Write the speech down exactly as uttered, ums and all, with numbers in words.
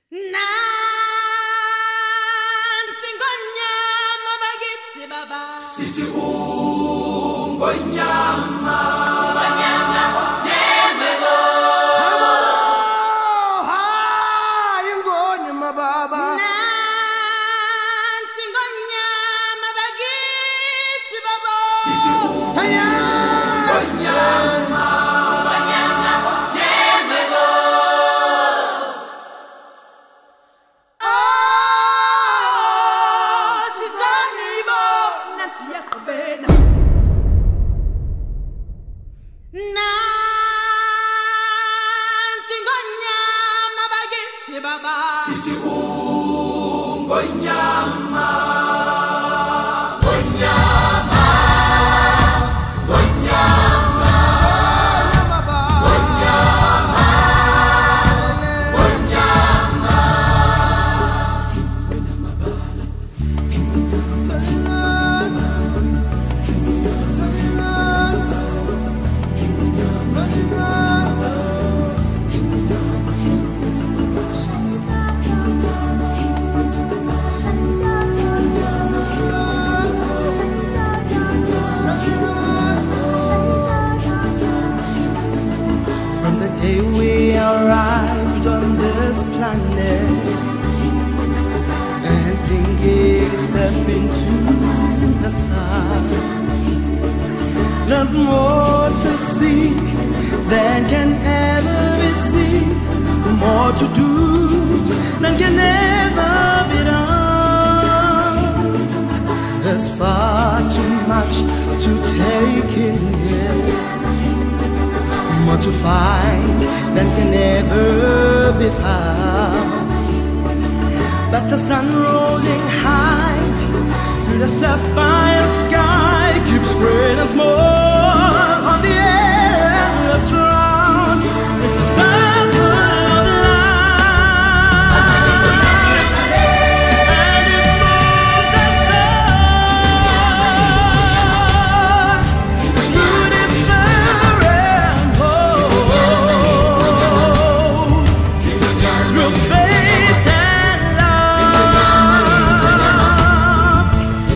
Nansi ngonyama bakithi baba sithi ungonyama ngonyama nemwebo hayi ngonyama baba Nansi ngonyama bakithi baba sithi ungonyama Nansi ngonyama bakithi baba sithi ungonyama arrived on this planet and thinking step into the sun. There's more to seek than can ever be seen, more to do than can ever be done. There's far too much to take in here, more to find than can ever be found. But the sun rolling high through the sapphire sky keeps great and small